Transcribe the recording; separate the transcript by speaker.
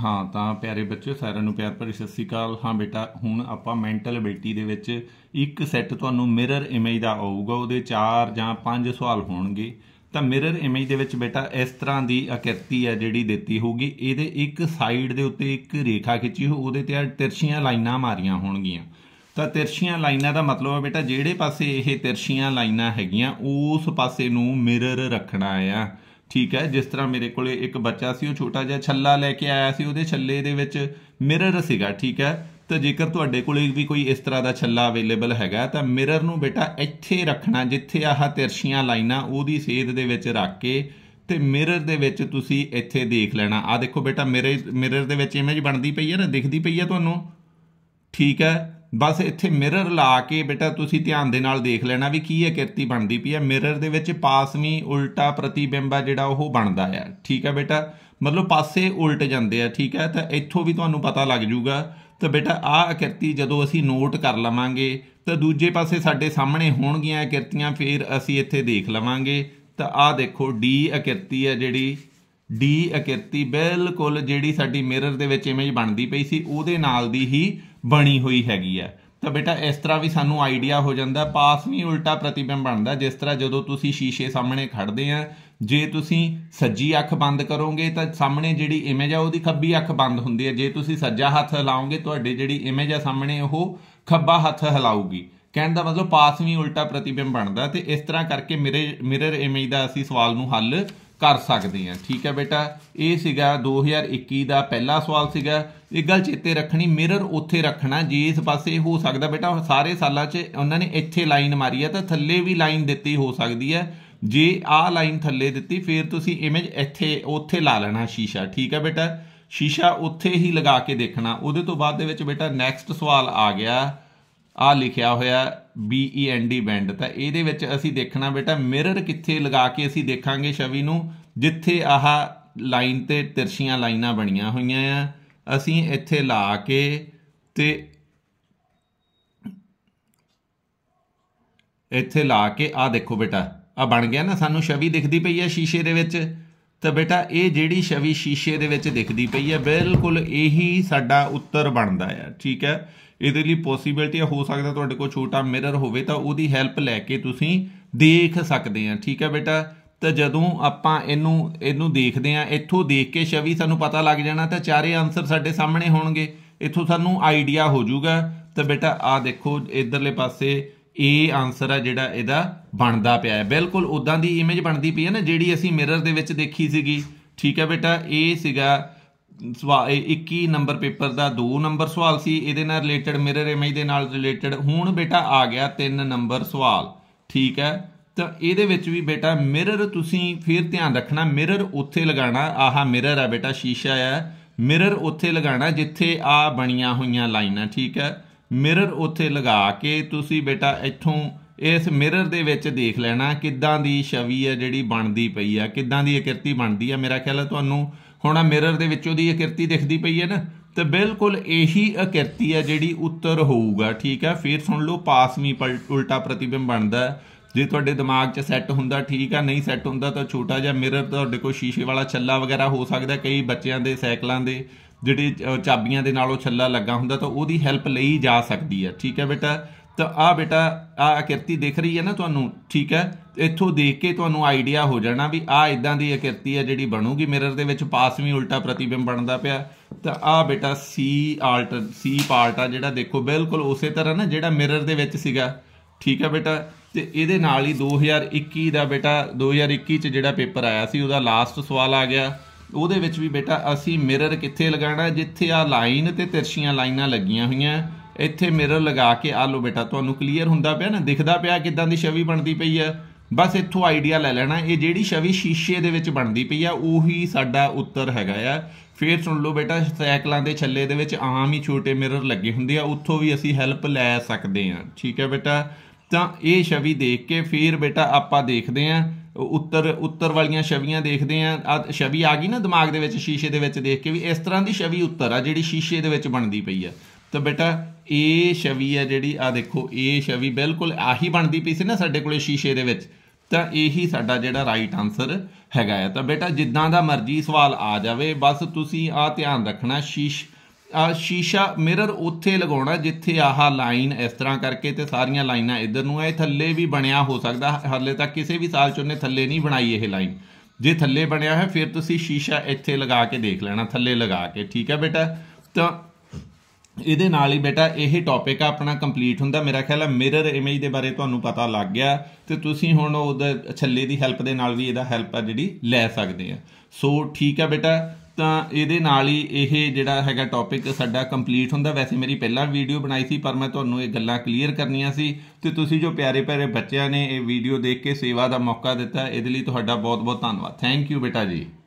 Speaker 1: हाँ तो प्यारे बच्चों सारिਆਂ ਨੂੰ प्यार भरी सत श्री अकाल। हाँ बेटा ਹੁਣ ਆਪਾਂ ਮੈਂਟਲ ਐਬਿਲਿਟੀ ਦੇ ਵਿੱਚ ਇੱਕ ਸੈੱਟ ਤੁਹਾਨੂੰ ਮਿਰਰ ਇਮੇਜ ਦਾ ਆਊਗਾ, ਉਹਦੇ 4 ਜਾਂ 5 ਸਵਾਲ ਹੋਣਗੇ। ਤਾਂ ਮਿਰਰ ਇਮੇਜ ਦੇ ਵਿੱਚ ਬੇਟਾ ਇਸ ਤਰ੍ਹਾਂ ਦੀ ਆਕ੍ਰਿਤੀ ਹੈ ਜਿਹੜੀ ਦਿੱਤੀ ਹੋਊਗੀ, ਇਹਦੇ ਇੱਕ ਸਾਈਡ ਦੇ ਉੱਤੇ ਇੱਕ ਰੇਖਾ ਖਿੱਚੀ ਹੋ, ਉਹਦੇ ਤੇ ਤਿਰਛੀਆਂ ਲਾਈਨਾਂ ਮਾਰੀਆਂ ਹੋਣਗੀਆਂ। ਤਾਂ ਤਿਰਛੀਆਂ ਲਾਈਨਾਂ ਦਾ ਮਤਲਬ ਹੈ ਬੇਟਾ ਜਿਹੜੇ ਪਾਸੇ ਇਹ ਤਿਰਛੀਆਂ ਲਾਈਨਾਂ ਹੈਗੀਆਂ ਉਸ ਪਾਸੇ ਨੂੰ ਮਿਰਰ ਰੱਖਣਾ ਆ। ठीक है, जिस तरह मेरे को एक बच्चा सी छोटा जिहा छल्ला लैके आया सी, उहदे छल्ले दे विच मिरर सीगा। ठीक है, तो जेकर तुहाडे कोल भी कोई इस तरह का छल्ला अवेलेबल हैगा तो मिरर नूं बेटा इत्थे रखना जिथे आह तिरछियां लाइनां उहदी सेध दे विच रख के ते मिरर दे विच तुसीं इत्थे देख लेना। आ देखो बेटा मिरर दे विच इमेज बनदी पई है ना, दिखदी पई है तुहानूं। ठीक है, बस इत्थे मिरर ला के बेटा तुसीं ध्यान दे नाल देख लेना भी की आकृति बनती पई है। मिरर दे विच पासवीं उल्टा प्रतिबिंब आ जिहड़ा ओह बनदा है। ठीक है बेटा, मतलब पासे उल्ट जांदे आ। ठीक है, तो इत्थों भी तुहानूं पता लग जूगा। तो बेटा आ आकृति जदों असीं नोट कर लवांगे तो दूजे पासे साडे सामने होणगीआं आकृतियां, फिर असीं इत्थे देख लवांगे। तो आ देखो डी आकृति है जिहड़ी डी आकृति बिल्कुल जिहड़ी साडी मिरर दे विच इमेज बनदी पई सी उहदे नाल दी ही बनी हुई हैगी है। तो बेटा इस तरह भी सानू आइडिया हो जाता। पासवीं उल्टा प्रतिबिंब बनता जिस तरह जो तुसी शीशे सामने खड़ते हैं, जे तुसी सज्जी अख बंद करोगे तो सामने जिहड़ी इमेज है उहदी खब्बी अख बंद हुंदी है, जे तुसी सज्जा हथ हिलाओगे तुहाडी जिहड़ी इमेज है सामने वो खब्बा हथ हिलाऊगी। कहने का मतलब पासवीं उल्टा प्रतिबिंब बनता। तो इस तरह करके मिरर इमेज का असीं सवाल नूं हल कर सकते हैं। ठीक है बेटा, ये सीगा 2021 का पहला सवाल सीगा। एक गल चेते रखनी, मिरर उत्थे रखना जिस पासे हो सकता बेटा सारे सालों च उन्होंने इत्थे लाइन मारी है तो थल्ले भी लाइन दिती हो सकती है। जे आ लाइन थल्ले दिती फिर तुसी इमेज इत्थे उत्थे ला लेना शीशा। ठीक है बेटा, शीशा उत्थे ही लगा के देखना। उहदे तो बाद दे विच बेटा नैक्सट सवाल आ गया, आ लिखिया होया BEND बैंड। तो ये असी देखना बेटा मिरर कित्थे लगा के असी देखांगे छवि नूं, जिथे आह लाइन ते तिरछियां लाइनां बनियां होईयां आ, असी इत्थे ला के ते इत्थे ला के आ देखो बेटा आ बन गया ना, सानू छवि दिखदी पई है शीशे दे विच। तो बेटा ये जिहड़ी छवि शीशे दे विच दिखदी पई है बिल्कुल यही साडा उत्तर बनदा है। ठीक है, ਇਹਦੇ ਲਈ ਪੋਸੀਬਿਲਿਟੀ ਹੋ ਸਕਦਾ ਤੁਹਾਡੇ ਕੋਲ ਛੋਟਾ ਮਿਰਰ ਹੋਵੇ ਤਾਂ ਉਹਦੀ ਹੈਲਪ ਲੈ ਕੇ ਤੁਸੀਂ ਦੇਖ ਸਕਦੇ ਆ। ਠੀਕ ਹੈ ਬੇਟਾ, ਤਾਂ ਜਦੋਂ ਆਪਾਂ ਇਹਨੂੰ ਦੇਖਦੇ ਆ ਇੱਥੋਂ ਦੇਖ ਕੇ ਛਵੀ ਸਾਨੂੰ ਪਤਾ ਲੱਗ ਜਾਣਾ ਤਾਂ ਚਾਰੇ ਆਨਸਰ ਸਾਡੇ ਸਾਹਮਣੇ ਹੋਣਗੇ, ਇੱਥੋਂ ਸਾਨੂੰ ਆਈਡੀਆ ਹੋ ਜਾਊਗਾ। ਤਾਂ ਬੇਟਾ ਆ ਦੇਖੋ ਇਧਰਲੇ ਪਾਸੇ ਇਹ ਆਨਸਰ ਆ ਜਿਹੜਾ ਇਹਦਾ ਬਣਦਾ ਪਿਆ ਹੈ, ਬਿਲਕੁਲ ਉੱਦਾਂ ਦੀ ਇਮੇਜ ਬਣਦੀ ਪਈ ਹੈ ਨਾ ਜਿਹੜੀ ਅਸੀਂ ਮਿਰਰ ਦੇ ਵਿੱਚ ਦੇਖੀ ਸੀਗੀ। ਠੀਕ ਹੈ ਬੇਟਾ, ਇਹ ਸੀਗਾ 21 नंबर पेपर का 2 नंबर सवाल सी इहदे नाल रिलेटेड, मिरर इमेज दे नाल रिलेटेड। हुण बेटा आ गया 3 नंबर सवाल। ठीक है, तो इहदे विच भी बेटा मिरर तुसीं फिर ध्यान रखना, मिरर उत्थे लगाना। आह मिरर है बेटा शीशा है, मिरर उत्थे लगाना जिथे आ बनियां होईयां लाइनां। ठीक है, मिरर उत्थे लगा के तुसीं बेटा इत्थों इस मिरर दे विच देख लेना किद्दां दी छवि है जिहड़ी बनदी पई है, किद्दां दी आकृति बनदी है। मेरा ख्याल है तुहानूं ਹੁਣ ਮਿਰਰ ਦੇ ਵਿੱਚੋਂ ਦੀ ਆਕ੍ਰਿਤੀ ਦਿਖਦੀ ਪਈ ਹੈ ਨਾ, ਤੇ ਬਿਲਕੁਲ ਇਹੀ ਆਕ੍ਰਿਤੀ ਹੈ ਜਿਹੜੀ ਉੱਤਰ ਹੋਊਗਾ। ਠੀਕ ਹੈ, ਫਿਰ ਸੁਣ ਲਓ ਪਾਸਵੀਂ ਉਲਟਾ ਪ੍ਰਤੀਬਿੰਬ ਬਣਦਾ ਜੇ ਤੁਹਾਡੇ ਦਿਮਾਗ 'ਚ ਸੈੱਟ ਹੁੰਦਾ। ਠੀਕ ਆ, ਨਹੀਂ ਸੈੱਟ ਹੁੰਦਾ ਤਾਂ ਛੋਟਾ ਜਿਹਾ ਮਿਰਰ ਤੁਹਾਡੇ ਕੋਲ ਸ਼ੀਸ਼ੇ ਵਾਲਾ ਛੱਲਾ ਵਗੈਰਾ ਹੋ ਸਕਦਾ, ਕਈ ਬੱਚਿਆਂ ਦੇ ਸਾਈਕਲਾਂ ਦੇ ਜਿਹੜੀ ਚਾਬੀਆਂ ਦੇ ਨਾਲ ਉਹ ਛੱਲਾ ਲੱਗਾ ਹੁੰਦਾ ਤਾਂ ਉਹਦੀ ਹੈਲਪ ਲਈ ਜਾ ਸਕਦੀ ਹੈ। ਠੀਕ ਹੈ ਬੇਟਾ, ਤਾਂ ਆ ਬੇਟਾ ਆ ਆਕ੍ਰਿਤੀ ਦਿਖ ਰਹੀ ਹੈ ਨਾ ਤੁਹਾਨੂੰ। ਠੀਕ ਹੈ, ਇੱਥੋਂ ਦੇਖ ਕੇ ਤੁਹਾਨੂੰ ਆਈਡੀਆ ਹੋ ਜਾਣਾ ਵੀ ਆ ਇਦਾਂ ਦੀ ਆਕ੍ਰਿਤੀ ਹੈ ਜਿਹੜੀ ਬਣੂਗੀ ਮਿਰਰ ਦੇ ਵਿੱਚ, ਪਾਸਵੀਂ ਉਲਟਾ ਪ੍ਰਤੀਬਿੰਬ ਬਣਦਾ ਪਿਆ। ਤਾਂ ਆ ਬੇਟਾ ਸੀ ਪਾਰਟ ਆ ਜਿਹੜਾ ਦੇਖੋ ਬਿਲਕੁਲ ਉਸੇ ਤਰ੍ਹਾਂ ਨਾ ਜਿਹੜਾ ਮਿਰਰ ਦੇ ਵਿੱਚ ਸੀਗਾ। ਠੀਕ ਹੈ ਬੇਟਾ, ਤੇ ਇਹਦੇ ਨਾਲ ਹੀ 2021 ਦਾ ਬੇਟਾ 2021 'ਚ ਜਿਹੜਾ ਪੇਪਰ ਆਇਆ ਸੀ ਉਹਦਾ ਲਾਸਟ ਸਵਾਲ ਆ ਗਿਆ। ਉਹਦੇ ਵਿੱਚ ਵੀ ਬੇਟਾ ਅਸੀਂ ਮਿਰਰ ਕਿੱਥੇ ਲਗਾਉਣਾ, ਜਿੱਥੇ ਆ ਲਾਈਨ ਤੇ ਤਿਰਛੀਆਂ ਲਾਈਨਾਂ ਲੱਗੀਆਂ ਹੋਈਆਂ ਇੱਥੇ ਮਿਰਰ ਲਗਾ ਕੇ। ਆ ਲਓ ਬੇਟਾ ਤੁਹਾਨੂੰ ਕਲੀਅਰ ਹੁੰਦਾ ਪਿਆ ਨਾ, ਦਿਖਦਾ ਪਿਆ ਕਿੱਦਾਂ ਦੀ ਛਵੀ ਬਣਦੀ ਪਈ ਆ। ਬਸ ਇੱਥੋਂ ਆਈਡੀਆ ਲੈ ਲੈਣਾ, ਇਹ ਜਿਹੜੀ ਛਵੀ ਸ਼ੀਸ਼ੇ ਦੇ ਵਿੱਚ ਬਣਦੀ ਪਈ ਆ ਉਹੀ ਸਾਡਾ ਉੱਤਰ ਹੈਗਾ ਆ। ਫਿਰ ਸੁਣ ਲਓ ਬੇਟਾ ਸਾਈਕਲਾਂ ਦੇ ਛੱਲੇ ਦੇ ਵਿੱਚ ਆਮ ਹੀ ਛੋਟੇ ਮਿਰਰ ਲੱਗੇ ਹੁੰਦੇ ਆ, ਉੱਥੋਂ ਵੀ ਅਸੀਂ ਹੈਲਪ ਲੈ ਸਕਦੇ ਹਾਂ। ਠੀਕ ਹੈ ਬੇਟਾ, ਤਾਂ ਇਹ ਛਵੀ ਦੇਖ ਕੇ ਫਿਰ ਬੇਟਾ ਆਪਾਂ ਦੇਖਦੇ ਹਾਂ ਉੱਤਰ ਵਾਲੀਆਂ ਛਵੀਆਂ ਦੇਖਦੇ ਹਾਂ। ਆ ਛਵੀ ਆ ਗਈ ਨਾ ਦਿਮਾਗ ਦੇ ਵਿੱਚ ਸ਼ੀਸ਼ੇ ਦੇ ਵਿੱਚ ਦੇਖ ਕੇ ਵੀ ਇਸ ਤਰ੍ਹਾਂ ਦੀ ਛਵੀ ਉੱਤਰ ਆ ਜਿਹੜੀ ਸ਼ੀਸ਼ੇ ਦੇ ਵਿੱਚ ਬਣਦੀ ਪਈ ਆ। ਤਾਂ ਬੇਟਾ ਇਹ ਛਵੀ ਹੈ ਜਿਹੜੀ ਆ ਦੇਖੋ ਇਹ ਛਵੀ ਬਿਲਕੁਲ ਆਹੀ ਬਣਦੀ ਪਈ ਸੀ ਨਾ ਸਾਡੇ ਕੋਲੇ ਸ਼ੀਸ਼ੇ ਦੇ ਵਿੱਚ, ਤਾਂ ਇਹੀ ਸਾਡਾ ਜਿਹੜਾ ਰਾਈਟ ਆਨਸਰ ਹੈਗਾ ਆ। ਤਾਂ ਬੇਟਾ ਜਿੱਦਾਂ ਦਾ ਮਰਜ਼ੀ ਸਵਾਲ ਆ ਜਾਵੇ, ਬਸ ਤੁਸੀਂ ਆਹ ਧਿਆਨ ਰੱਖਣਾ, ਸ਼ੀਸ਼ਾ ਮਿਰਰ ਉੱਥੇ ਲਗਾਉਣਾ ਜਿੱਥੇ ਆਹ ਲਾਈਨ ਇਸ ਤਰ੍ਹਾਂ ਕਰਕੇ ਤੇ ਸਾਰੀਆਂ ਲਾਈਨਾਂ ਇੱਧਰ ਨੂੰ। ਇਹ ਥੱਲੇ ਵੀ ਬਣਿਆ ਹੋ ਸਕਦਾ, ਹਾਲੇ ਤੱਕ ਕਿਸੇ ਵੀ ਸਾਲ 'ਚ ਉਹਨੇ ਥੱਲੇ ਨਹੀਂ ਬਣਾਈ ਇਹ ਲਾਈਨ। ਜੇ ਥੱਲੇ ਬਣਿਆ ਹੈ ਫਿਰ ਤੁਸੀਂ ਸ਼ੀਸ਼ਾ ਇੱਥੇ ਲਗਾ ਕੇ ਦੇਖ ਲੈਣਾ, ਥੱਲੇ ਲਗਾ ਕੇ, ਠੀਕ ਹੈ ਬੇਟਾ। ਤਾਂ ਇਹਦੇ ਨਾਲ ਹੀ ਬੇਟਾ ਇਹ ਟੌਪਿਕ ਆ ਆਪਣਾ ਕੰਪਲੀਟ ਹੁੰਦਾ। ਮੇਰਾ ਖਿਆਲ ਹੈ ਮਿਰਰ ਇਮੇਜ ਦੇ ਬਾਰੇ ਤੁਹਾਨੂੰ ਪਤਾ ਲੱਗ ਗਿਆ, ਅਤੇ ਤੁਸੀਂ ਹੁਣ ਉਹਦਾ ਛੱਲੇ ਦੀ ਹੈਲਪ ਦੇ ਨਾਲ ਵੀ ਇਹਦਾ ਹੈਲਪ ਆ ਜਿਹੜੀ ਲੈ ਸਕਦੇ ਆ। ਸੋ ਠੀਕ ਹੈ ਬੇਟਾ, ਤਾਂ ਇਹਦੇ ਨਾਲ ਹੀ ਇਹ ਜਿਹੜਾ ਹੈਗਾ ਟੌਪਿਕ ਸਾਡਾ ਕੰਪਲੀਟ ਹੁੰਦਾ। ਵੈਸੇ ਮੇਰੀ ਪਹਿਲਾਂ ਵੀਡੀਓ ਬਣਾਈ ਸੀ, ਪਰ ਮੈਂ ਤੁਹਾਨੂੰ ਇਹ ਗੱਲਾਂ ਕਲੀਅਰ ਕਰਨੀਆਂ ਸੀ, ਅਤੇ ਤੁਸੀਂ ਜੋ ਪਿਆਰੇ ਪਿਆਰੇ ਬੱਚਿਆਂ ਨੇ ਇਹ ਵੀਡੀਓ ਦੇਖ ਕੇ ਸੇਵਾ ਦਾ ਮੌਕਾ ਦਿੱਤਾ, ਇਹਦੇ ਲਈ ਤੁਹਾਡਾ ਬਹੁਤ ਬਹੁਤ ਧੰਨਵਾਦ। ਥੈਂਕ ਯੂ ਬੇਟਾ ਜੀ।